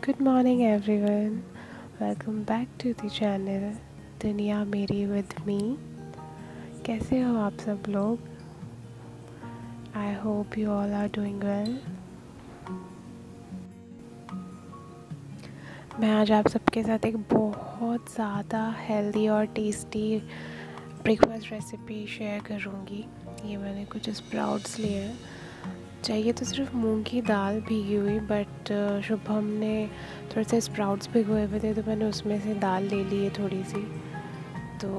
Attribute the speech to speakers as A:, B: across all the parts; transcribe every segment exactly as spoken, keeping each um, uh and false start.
A: Good morning everyone. Welcome back to the channel दुनिया मेरी with me. कैसे हो आप सब लोग? I hope you all are doing well. मैं आज आप सबके साथ एक बहुत ज़्यादा हेल्दी और टेस्टी ब्रेकफास्ट रेसिपी शेयर करूँगी। ये मैंने कुछ स्प्राउट्स लिए हैं। चाहिए तो सिर्फ मूंग की दाल भीगी हुई, बट शुभम ने थोड़े से स्प्राउट्स भिगोए हुए थे तो मैंने उसमें से दाल ले ली है थोड़ी सी, तो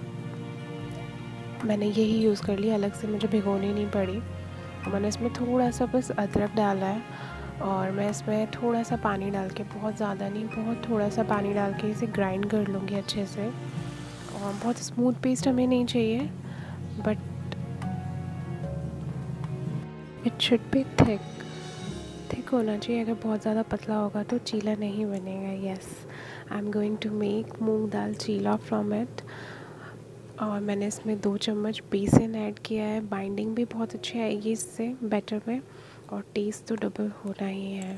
A: मैंने यही यूज़ कर लिया, अलग से मुझे भिगोनी नहीं पड़ी। मैंने इसमें थोड़ा सा बस अदरक डाला है और मैं इसमें थोड़ा सा पानी डाल के, बहुत ज़्यादा नहीं, बहुत थोड़ा सा पानी डाल के इसे ग्राइंड कर लूँगी अच्छे से। और बहुत स्मूथ पेस्ट हमें नहीं चाहिए, but it should be thick thick होना चाहिए। अगर बहुत ज़्यादा पतला होगा तो चीला नहीं बनेगा। Yes, I am going to make moong dal cheela from it. और मैंने इसमें दो चम्मच बेसन ऐड किया है। बाइंडिंग भी बहुत अच्छी आएगी इससे बैटर में, और टेस्ट तो डबल होना ही है।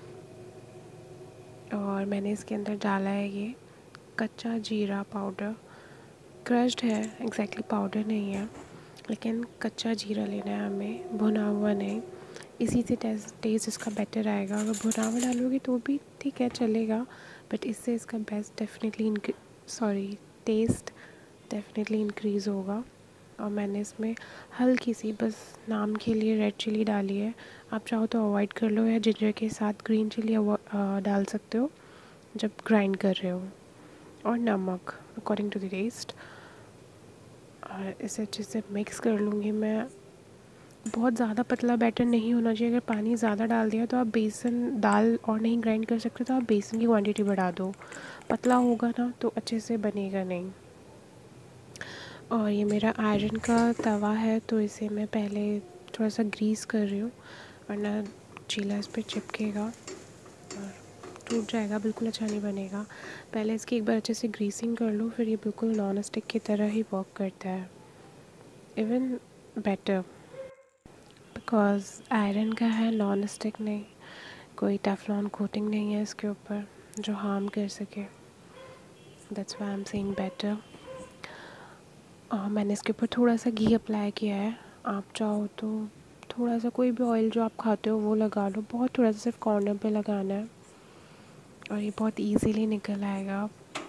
A: और मैंने इसके अंदर डाला है ये कच्चा जीरा पाउडर। क्रश्ड है, एग्जैक्टली पाउडर नहीं है, लेकिन कच्चा जीरा लेना है हमें, भुना हुआ नहीं। इसी से टेस्ट टेस्ट इसका बेटर आएगा। अगर भुना हुआ डालोगे तो भी ठीक है, चलेगा, बट इससे इसका best definitely sorry taste definitely increase होगा। और मैंने इसमें हल्की सी बस नाम के लिए रेड चिली डाली है। आप चाहो तो अवॉइड कर लो, या जिंजर के साथ ग्रीन चिली डाल सकते हो जब ग्राइंड कर रहे हो। और नमक अकॉर्डिंग टू द टेस्ट। और इसे अच्छे से मिक्स कर लूँगी मैं। बहुत ज़्यादा पतला बैटर नहीं होना चाहिए। अगर पानी ज़्यादा डाल दिया तो आप बेसन दाल और नहीं ग्राइंड कर सकते, तो आप बेसन की क्वांटिटी बढ़ा दो। पतला होगा ना तो अच्छे से बनेगा नहीं। और ये मेरा आयरन का तवा है, तो इसे मैं पहले थोड़ा सा ग्रीस कर रही हूँ, वरना चीला इस पर चिपकेगा और टूट जाएगा, बिल्कुल अच्छा नहीं बनेगा। पहले इसकी एक बार अच्छे से ग्रीसिंग कर लो, फिर ये बिल्कुल नॉन स्टिक की तरह ही वर्क करता है, इवन बेटर, बिकॉज आयरन का है, नॉन स्टिक नहीं। कोई टेफलॉन कोटिंग नहीं है इसके ऊपर जो हार्म कर सके। That's why I am saying better. और मैंने इसके ऊपर थोड़ा सा घी अप्लाई किया है। आप चाहो तो थोड़ा सा कोई भी ऑयल जो आप खाते हो वो लगा लो, बहुत थोड़ा सा सिर्फ कॉर्नर पे लगाना है, और ये बहुत इजीली निकल आएगा।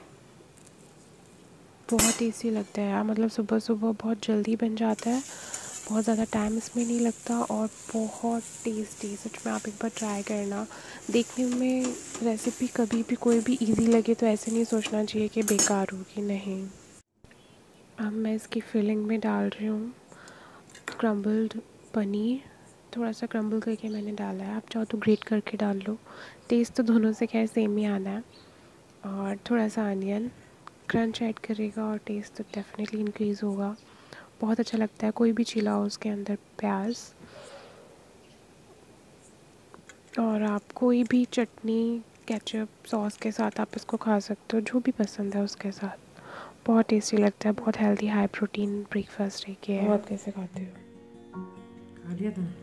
A: बहुत टेस्टी लगता है यार, मतलब सुबह सुबह बहुत जल्दी बन जाता है, बहुत ज़्यादा टाइम इसमें नहीं लगता, और बहुत टेस्टी। सच में आप एक बार ट्राई करना। देखने में रेसिपी कभी भी कोई भी इजी लगे तो ऐसे नहीं सोचना चाहिए कि बेकार होगी, नहीं। अब मैं इसकी फिलिंग में डाल रही हूँ क्रम्बल्ड पनीर। थोड़ा सा क्रम्बल करके मैंने डाला है, आप चाहो तो ग्रेट करके डाल लो। टेस्ट तो दोनों से खैर सेम ही आना है। और थोड़ा सा अनियन क्रंच ऐड करेगा और टेस्ट तो डेफिनेटली इंक्रीज़ होगा। बहुत अच्छा लगता है कोई भी चीला हो उसके अंदर प्याज। और आप कोई भी चटनी केचप सॉस के साथ आप इसको खा सकते हो, जो भी पसंद है उसके साथ। बहुत टेस्टी लगता है, बहुत हेल्दी हाई प्रोटीन ब्रेकफास्ट है कि
B: बहुत
A: कैसे खाते हो?
B: खा लिया तुम?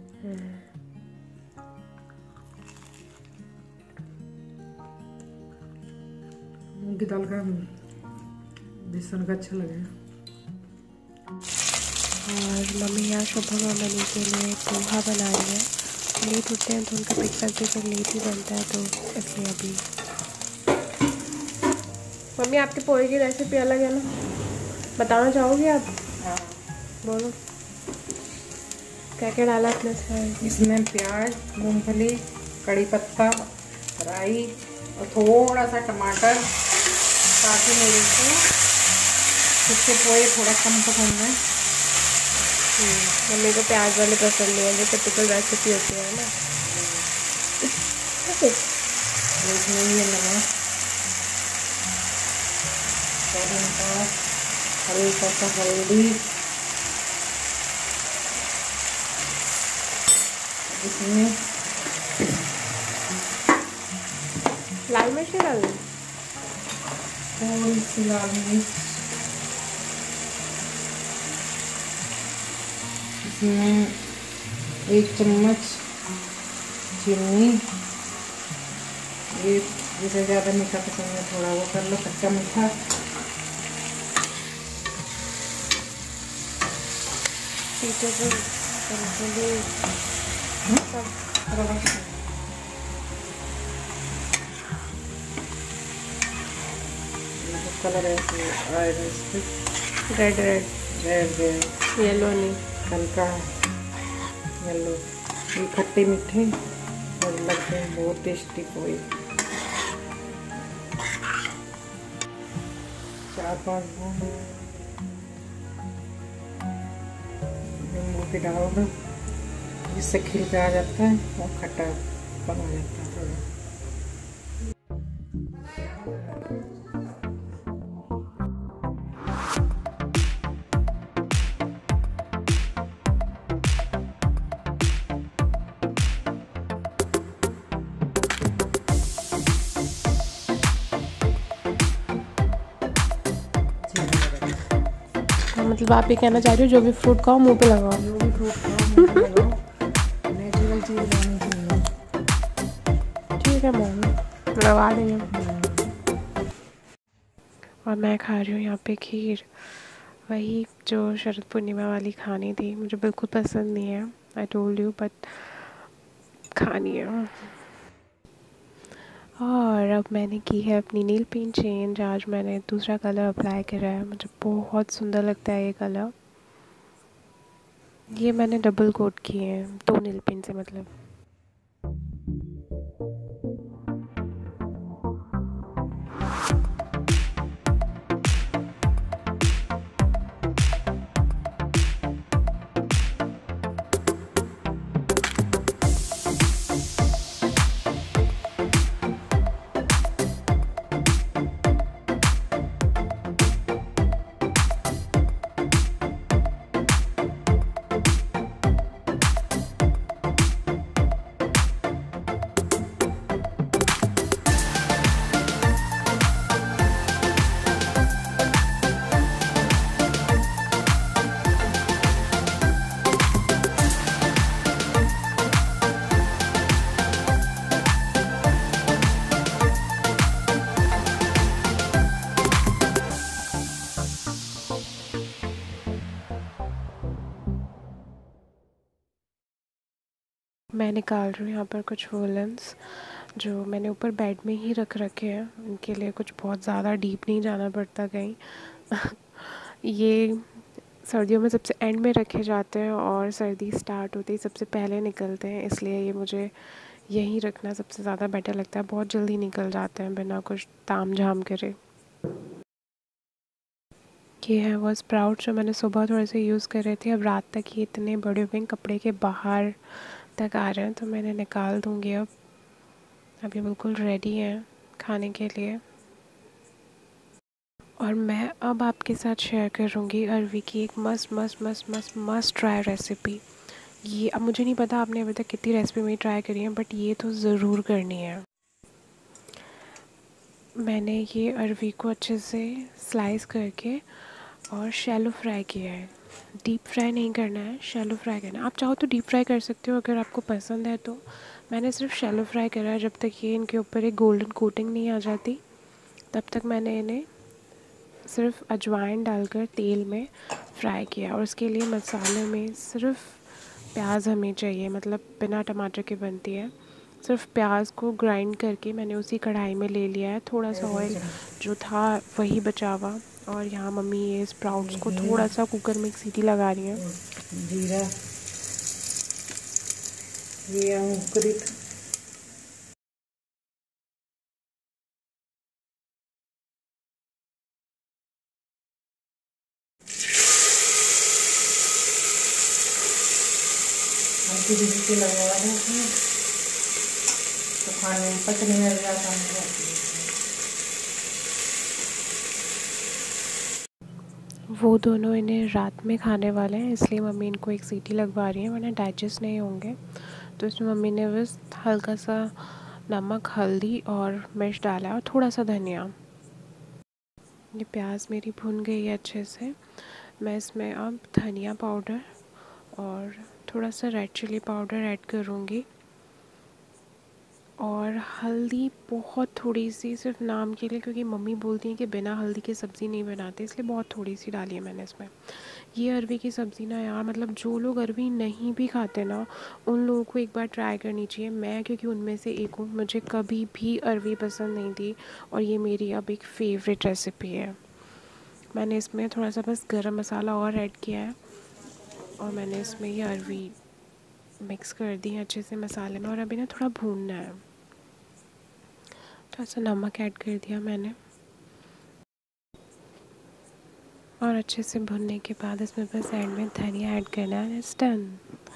B: मूंग की दाल का बेसन का अच्छा लगे।
A: और मम्मी यहाँ शुभम और मनी के लिए पोहा बना रही है। लेट उठते हैं तो उनका ब्रेकफास्ट भी फिर लेट ही बनता है, तो इसलिए अभी। मम्मी आपके पोहे की रेसिपी अलग है ना, बताना चाहोगे आप?
B: हाँ,
A: बोलो क्या क्या डाला आपने इसमें?
B: इसमें प्याज, मूंगफली, कड़ी पत्ता, राई और थोड़ा सा टमाटर, ताकि मेरे को इसके पोहे थोड़ा कम पसंद है।
A: मम्मी को प्याज वाले पसंद नहीं है, जो टिपिकल रेसिपी होती है ना।
B: इसमें ये नमक, हल्का सा हल्दी, इसमें
A: लाल मिर्च नहीं डालनी?
B: थोड़ी सी लाल मिर्च, इसमें एक चम्मच चीनी, ये जिसे ज़्यादा मीठा पसंद है थोड़ा वो कर लो, कच्चा मीठा।
A: पीछे से बिल्कुल सब
B: कलर है
A: red red
B: red red
A: yellow नहीं,
B: हल्का येलो। ये खट्टे मीठे और लगते हैं बहुत टेस्टी पोहे। चार पाँच नींबू के डाल दो, जिससे खिल के आ जाता है और खट्टा बन जाता है थोड़ा।
A: मतलब आप ये कहना चाह रहे हो जो भी फ्रूट खाओ मुंह पे लगाओ?
B: जो भी फ्रूट खाओ मुंह पे लगाओ, नेचुरल चीज़ लगानी चाहिए।
A: ठीक है मैम, लगा देंगे। और मैं खा रही हूँ यहाँ पे खीर, वही जो शरद पूर्णिमा वाली खानी थी। मुझे बिल्कुल पसंद नहीं है, आई टोल्ड यू, बट खानी है। और अब मैंने की है अपनी नील पेंट चेंज। आज मैंने दूसरा कलर अप्लाई करा है, मुझे बहुत सुंदर लगता है ये कलर। ये मैंने डबल कोट किए हैं दो नील पेंट से, मतलब। मैं निकाल रही हूँ यहाँ पर कुछ वूलन्स जो मैंने ऊपर बेड में ही रख रखे हैं। उनके लिए कुछ बहुत ज़्यादा डीप नहीं जाना पड़ता कहीं। ये सर्दियों में सबसे एंड में रखे जाते हैं और सर्दी स्टार्ट होते ही सबसे पहले निकलते हैं, इसलिए ये मुझे यहीं रखना सबसे ज़्यादा बेटर लगता है। बहुत जल्दी निकल जाते हैं बिना कुछ ताम झाम करे। ये है वो स्प्राउट जो मैंने सुबह थोड़े से यूज़ कर रहे थे, अब रात तक ये इतने बड़े हुए कपड़े के बाहर तक आ रहे हैं, तो मैंने निकाल दूँगी अब। अब ये बिल्कुल रेडी हैं खाने के लिए। और मैं अब आपके साथ शेयर करूँगी अरवी की एक मस्त मस्त मस्त मस्त मस्त ट्राई रेसिपी। ये अब मुझे नहीं पता आपने अभी तक कितनी रेसिपी मेरी ट्राई करी है, बट ये तो ज़रूर करनी है। मैंने ये अरवी को अच्छे से स्लाइस करके और शैलो फ्राई किया है। डीप फ्राई नहीं करना है, शैलो फ्राई करना है। आप चाहो तो डीप फ्राई कर सकते हो अगर आपको पसंद है तो। मैंने सिर्फ शैलो फ्राई करा है, जब तक ये इनके ऊपर एक गोल्डन कोटिंग नहीं आ जाती तब तक मैंने इन्हें सिर्फ अजवाइन डालकर तेल में फ्राई किया। और उसके लिए मसाले में सिर्फ प्याज हमें चाहिए, मतलब बिना टमाटर के बनती है। सिर्फ प्याज को ग्राइंड करके मैंने उसी कढ़ाई में ले लिया है। थोड़ा सा ऑयल जो था वही बचा हुआ। और यहाँ मम्मी ये स्प्राउट्स को थोड़ा सा कुकर में एक सीटी लगा रही हैं।
B: जीरा, ये अंकुरित हल्की सीटी लगवा दें तो खाने में पकने लग जाता है।
A: वो दोनों इन्हें रात में खाने वाले हैं, इसलिए मम्मी इनको एक सीटी लगवा रही है, वरना डाइजेस्ट नहीं होंगे। तो इसमें मम्मी ने बस हल्का सा नमक, हल्दी और मिर्च डाला और थोड़ा सा धनिया। ये प्याज मेरी भुन गई है अच्छे से। मैं इसमें अब धनिया पाउडर और थोड़ा सा रेड चिली पाउडर ऐड करूँगी। और हल्दी बहुत थोड़ी सी, सिर्फ नाम के लिए, क्योंकि मम्मी बोलती हैं कि बिना हल्दी के सब्ज़ी नहीं बनाते, इसलिए बहुत थोड़ी सी डाली है मैंने इसमें। ये अरवी की सब्ज़ी ना यार, मतलब जो लोग अरवी नहीं भी खाते ना, उन लोगों को एक बार ट्राई करनी चाहिए। मैं क्योंकि उनमें से एक हूँ, मुझे कभी भी अरवी पसंद नहीं थी और ये मेरी अब एक फ़ेवरेट रेसिपी है। मैंने इसमें थोड़ा सा बस गरम मसाला और ऐड किया है और मैंने इसमें ये अरवी मिक्स कर दी है अच्छे से मसाले में, और अभी ना थोड़ा भूनना है। थोड़ा सा नमक ऐड कर दिया मैंने, और अच्छे से भुनने के बाद इसमें बस एंड में धनिया ऐड करना है। It's done.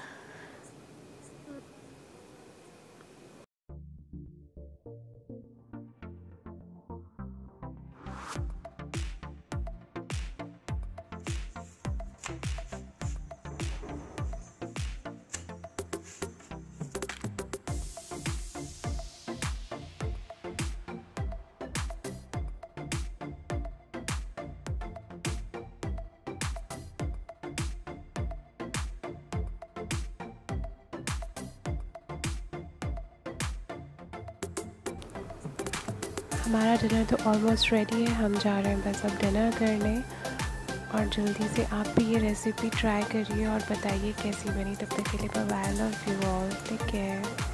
A: हमारा डिनर तो ऑलमोस्ट रेडी है, हम जा रहे हैं बस अब डिनर करने। और जल्दी से आप भी ये रेसिपी ट्राई करिए और बताइए कैसी बनी। तब तक के लिए bye bye, love you all, take care.